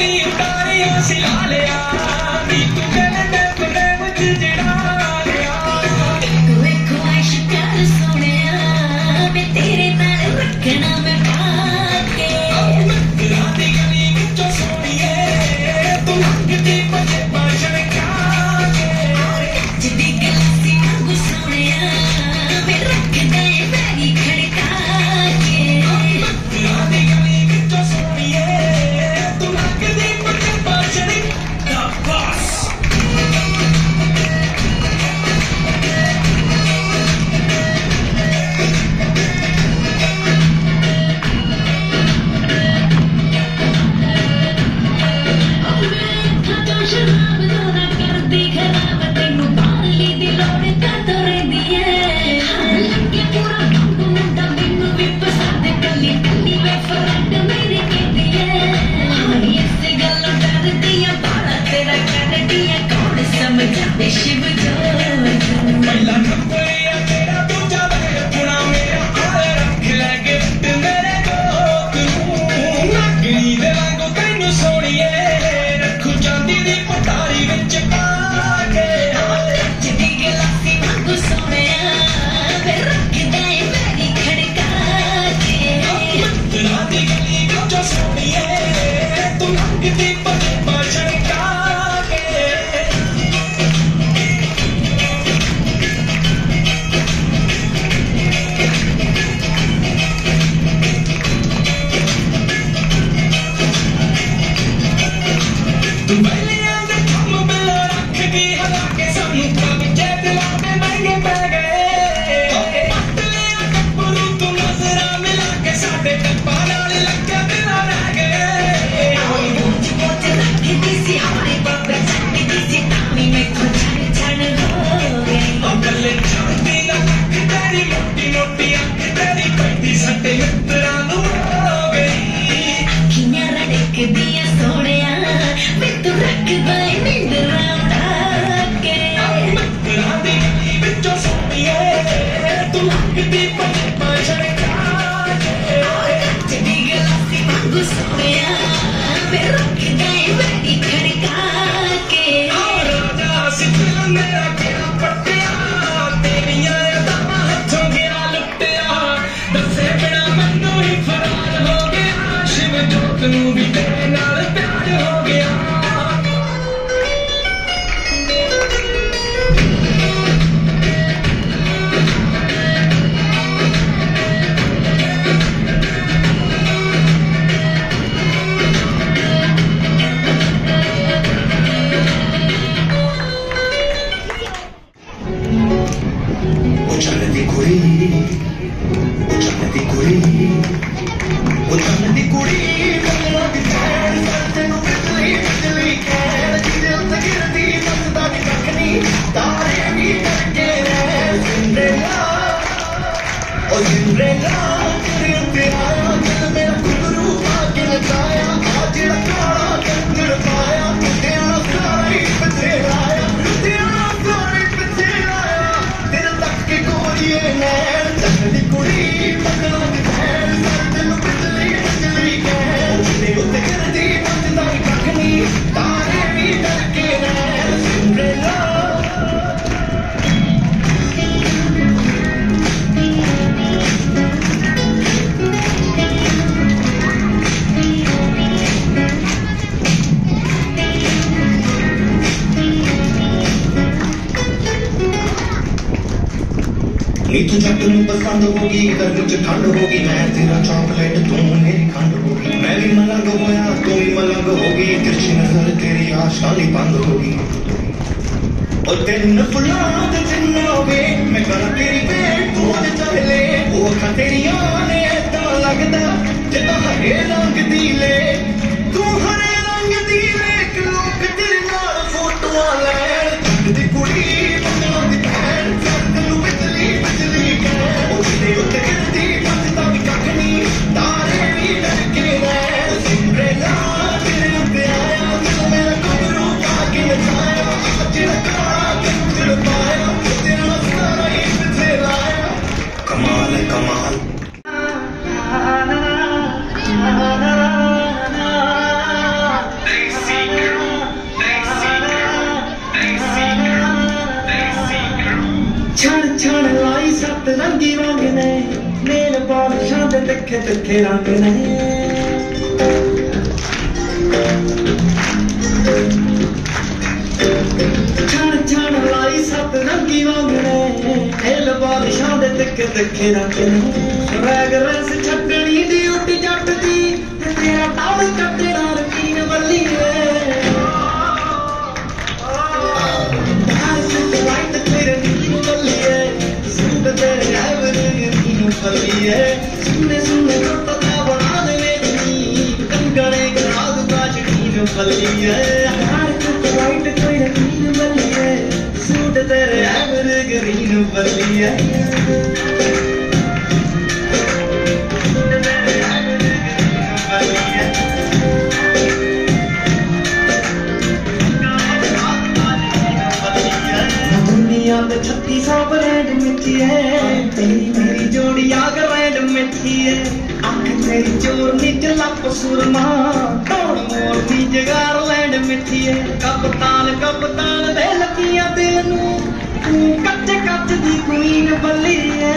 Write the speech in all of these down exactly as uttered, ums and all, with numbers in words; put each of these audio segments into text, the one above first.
तू जट नू पसंद होगी गर्मी च ठंड होगी मैं तेरा चॉकलेट तू मेरी खंड होगी मैं भी मलंग होया तू भी मलंग होगी तिरछी नजर तेरी आशानी बंद होगी और तेन फुलां दे जिन्ना वे मैं करा तेरी वेट तू अज चले वो अखां तेरियां ने ऐदा लगदा जिद्दां हरे रंग दी ले तू हरे रंग दी ले कि लोक तेरे नाल फोटोआं लैण जट दी कुड़ी बंगलों दी भैण तैनू बिजली बिजली कहण ओ जिदे उत्ते गिरदी बचदा भी कख नहीं तारे भी डरके रैण सिमरना तेरे उत्ते आया तू मेरा घुंघरू पा के नचाया अज काला कंजर पाया तेरा सारा ही पिछे लाया कमाल है कमाल रंगी रंग ने नेल पॉलिशां दे तिखे तिखे रंग ने छण छण लाई सत रंगी रंग ने नेल पॉलिशां दे तिखे तिखे रंग ने रैग रस छड्डनी ड्यूटी जट दी ते तेरा टाल कटना रकीन बल्ली सुनने सुनने टुटता बना दे कंगने घराद काज नीर बल्ली है हर कुछ वाइट कोई रंगीन बल्ली है सूट तेरे एवर ग्रीन बल्ली है छत्ती सौ ब्रांड मिठी है तेरी मेरी जोड़ी आग रैंड मिठी है आंख तेरी चोर निज लप सुरमा तोड़ मोर दी जगार लैंड मिठी है कप्तान कप्तान दे लकियां दिल नू तू कच्चे कच्च दी क्वीन बल्ली है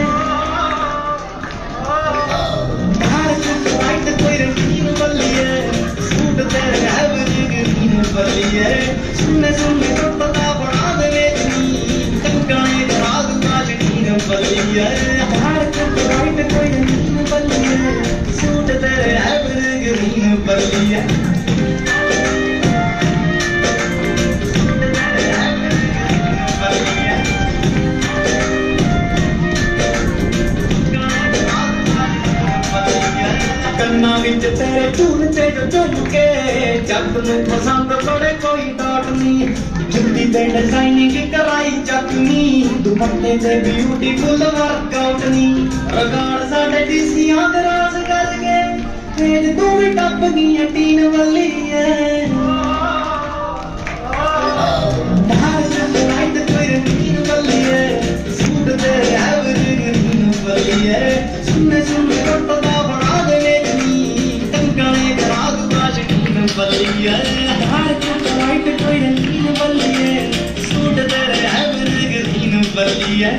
हर कुछ वाइट कोई रंगीन बल्ली है सूट तेरे एवर ग्रीन बल्ली है सुनने सुनने टुटता बना दे बल्ली है हर कुछ वाइट कोई रंगीन बल्ली है सूट तेरे एवर ग्रीन बल्ली है कन्ना विच तेरे झूलते जो झुमके जग नूं पसंद बड़े कोई डाट नहीं जुत्ती ते डिजाइनिंग कराई चकनी दुपट्टे ते ब्यूटीफुल वर्कआउट नी रगाड़ साडे डीसीआं दे राज कर के तेज तू भी टप गई टीन वाली है हर जग लाइट कोई रंगीन वाली है सूट तेरे एवर ग्रीन वाली है सुनने सुनने टुटदा बना दे नी कंगने घराद काज टीन वाली है हर जग लाइट कोई रंगीन वाली है सूट तेरे एवर ग्रीन वाली है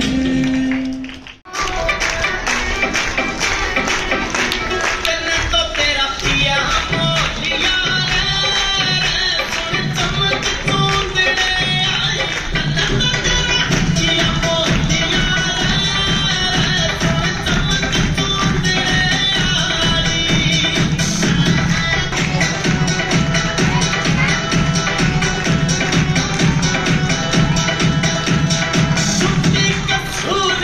Ooh,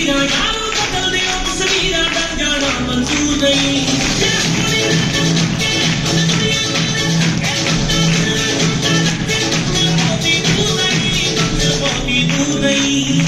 तस्वीरां यारों बदल दे तस्वीरां डर जाना मंजूर नहीं दूर नहीं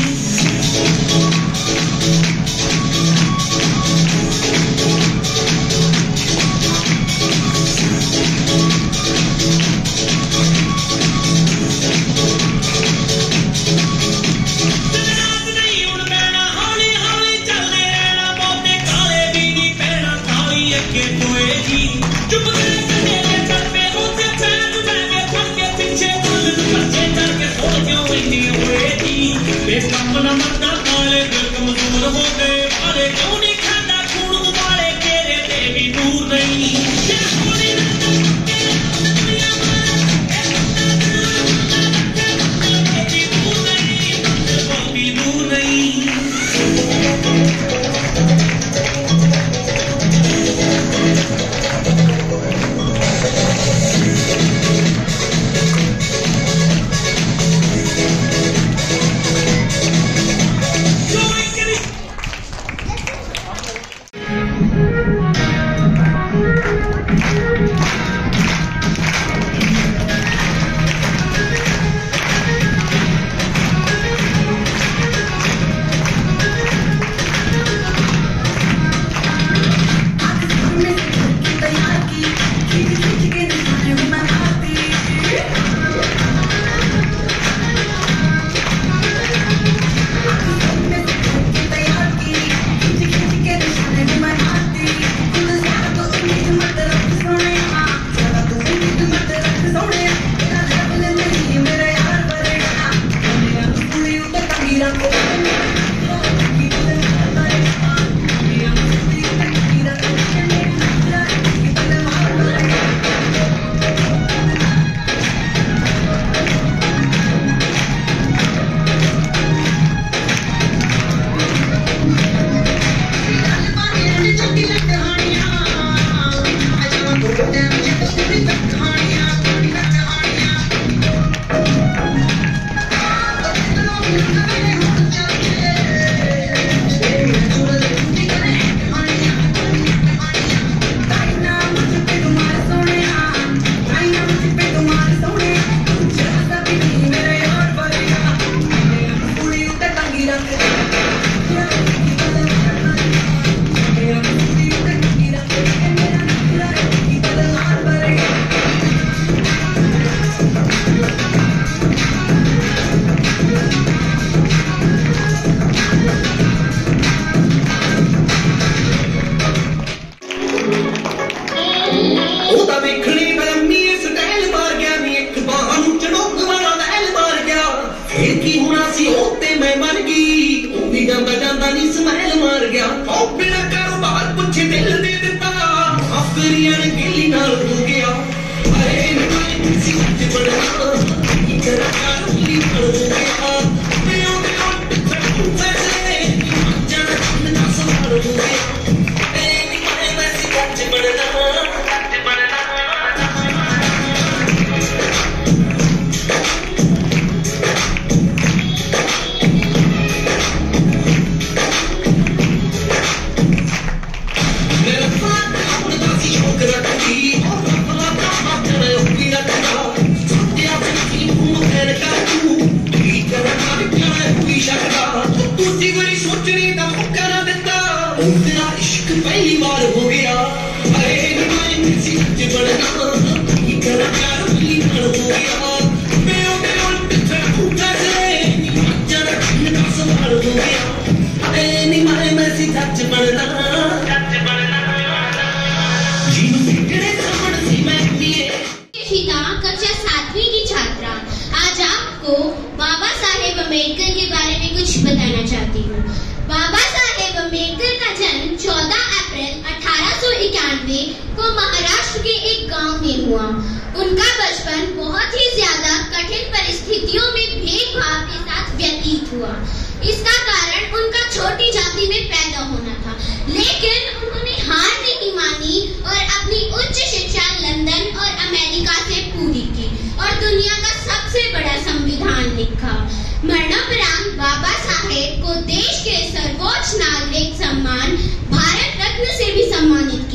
मरणोपरांत बाबा साहेब को देश के सर्वोच्च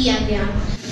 किया गया।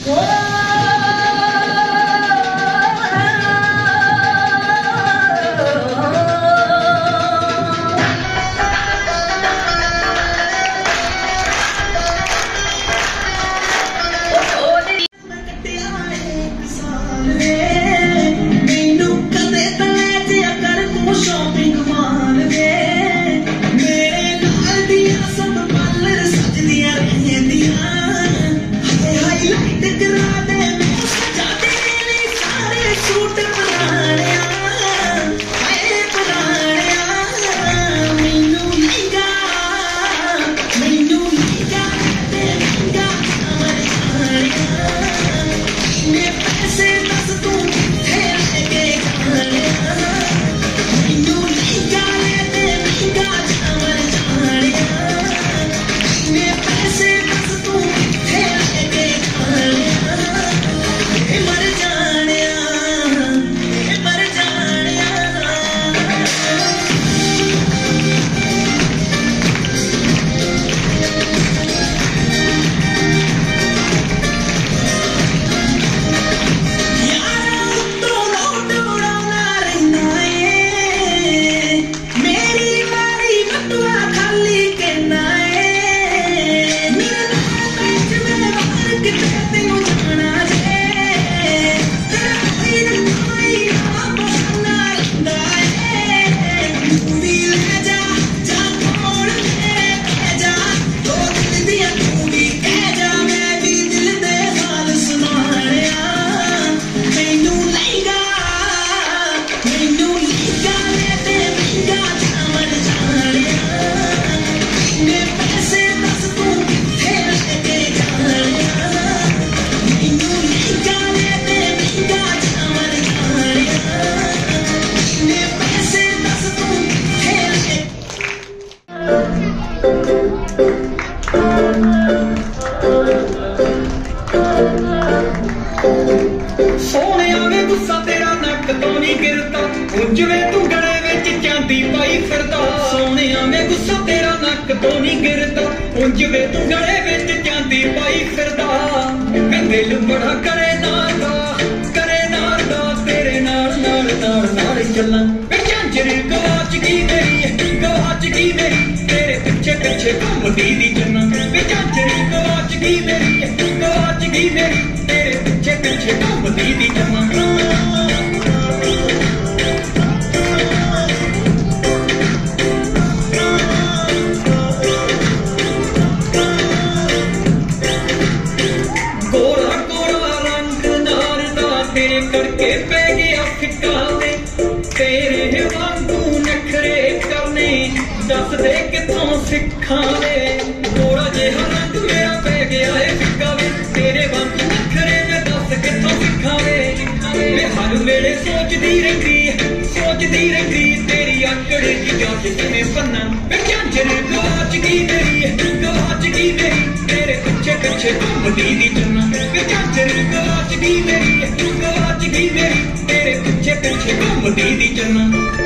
सोने वे गुस्सा तेरा नक तो नहीं गिरता, जिवे तू गले विच चांदी पाई फिरदा। सोने वे गुस्सा तेरा नक तो नहीं गिरता, जिवे तू गले विच चांदी पाई फिरदा। मैं दिल बड़ा करे नाल दा, करे नाल दा, तेरे नाल नाल नाल नाल चलां। मैं झांझर गवाच गई मेरी, गवाच गई मेरी, तेरे पिछे पिछे घूमदी दी चन्ना। मैं झांझर गवाच गई मेरी, गवाच गई मेरी, तेरे पिछे पिछे घूमदी दी चन्ना। गोरा गोरा रंग नार दा तेरे करके पै गया फिक्का वे, तेरे वांगू नखरे करने दस दे किथों सिखा वे। गोरा जेहा रंग मेरा पै गया है फिक्का वे, तेरे वांगू नखरे मैं दस किथों सिखा वे। मैं हर वेले सोचदी रहिंदी, सोचदी रहिंदी, तेरी आकड़ दी जांच किवें पन्ना। मैं झांझर गवाच गई मेरी, गवाच गई मेरी, तेरे पिछे पिछे घूमदी दी चन्ना। मैं झांझर गवाच गई मेरी, गवाच गई मेरी, तेरे पिछे पिछे घूमदी दी चन्ना।